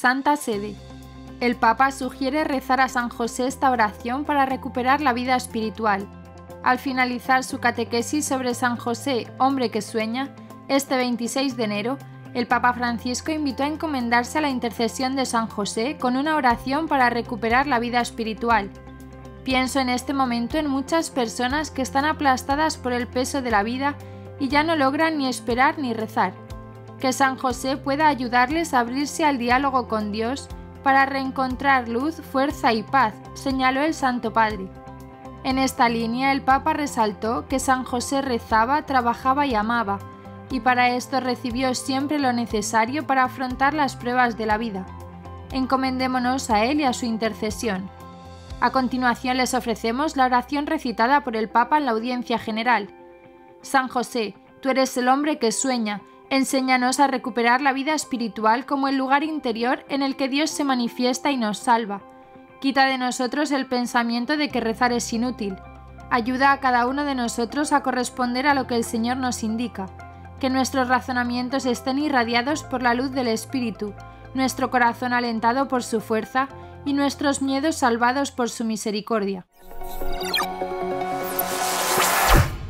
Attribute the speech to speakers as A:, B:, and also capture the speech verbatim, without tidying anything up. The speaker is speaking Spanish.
A: Santa Sede. El Papa sugiere rezar a San José esta oración para recuperar la vida espiritual. Al finalizar su catequesis sobre San José, hombre que sueña, este veintiséis de enero, el Papa Francisco invitó a encomendarse a la intercesión de San José con una oración para recuperar la vida espiritual. Pienso en este momento en muchas personas que están aplastadas por el peso de la vida y ya no logran ni esperar ni rezar. Que San José pueda ayudarles a abrirse al diálogo con Dios para reencontrar luz, fuerza y paz, señaló el Santo Padre. En esta línea el Papa resaltó que San José rezaba, trabajaba y amaba, y para esto recibió siempre lo necesario para afrontar las pruebas de la vida. Encomendémonos a él y a su intercesión. A continuación les ofrecemos la oración recitada por el Papa en la audiencia general. San José, tú eres el hombre que sueña, enséñanos a recuperar la vida espiritual como el lugar interior en el que Dios se manifiesta y nos salva. Quita de nosotros el pensamiento de que rezar es inútil. Ayuda a cada uno de nosotros a corresponder a lo que el Señor nos indica. Que nuestros razonamientos estén irradiados por la luz del Espíritu, nuestro corazón alentado por su fuerza y nuestros miedos salvados por su misericordia.